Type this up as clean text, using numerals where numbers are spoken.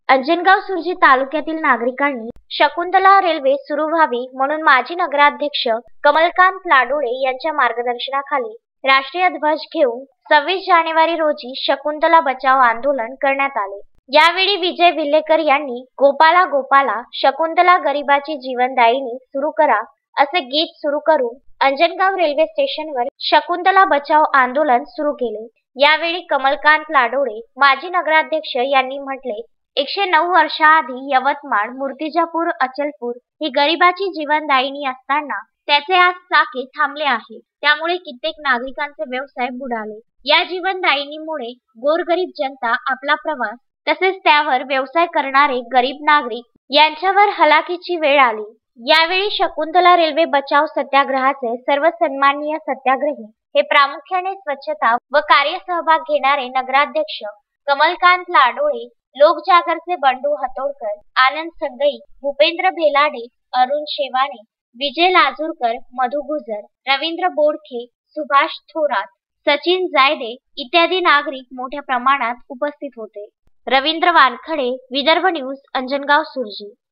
अंजनगाव सुर्जी तालुक्यातील नागरिकांनी शकुंतला रेल्वे सुरू व्हावी म्हणून माजी नगराध्यक्ष कमलकांत लाडोळे यांच्या मार्गदर्शनाखाली राष्ट्रीय ध्वज घेऊन 26 जानेवारी रोजी शकुंतला बचाव आंदोलन करण्यात आले। यावेळी विजय विल्हेकर यांनी गोपाला गोपाला शकुंतला गरिबाची जीवनदायिनी सुरू करा असे गीत सुरू करून अंजनगाव रेल्वे स्टेशनवर शकुंतला बचाव आंदोलन सुरू केले। यावेळी कमलकांत लाडोळे माजी नगराध्यक्ष यांनी म्हटले, 109 वर्षाआधी यवतमाळ, मूर्तिजापूर, अचलपूर ही गरिबाची जीवनदायिनी असताना त्याचे आज चाके थांबले आहे। त्यामुळे कित्येक नागरिकांचे व्यवसाय बुडाले। या जीवनदायिनीमुळे गोरगरीब जनता आपला प्रवास तसेच त्यावर व्यवसाय करणारे गरीब नागरिक यांच्यावर हलाखीची वेळ आली। यावेळी शकुंतला रेल्वे बचाव सत्याग्रहाचे सर्व सन्माननीय सत्याग्रही हे प्रामुख्याने स्वच्छता व कार्यसहभाग घेणारे नगराध्यक्ष कमलकांत लाडोळे, लोकजागरचे बंडू हतोडकर, आनंद संगई, भूपेंद्र भेलाडे, अरुण शेवाणे, विजय लाजूरकर, मधु गुजर, रवींद्र बोडखे, सुभाष थोरात, सचिन जायदे इत्यादी नागरिक मोठ्या प्रमाणात उपस्थित होते। रवींद्र वानखडे, विदर्भ न्यूज, अंजनगाव सुर्जी।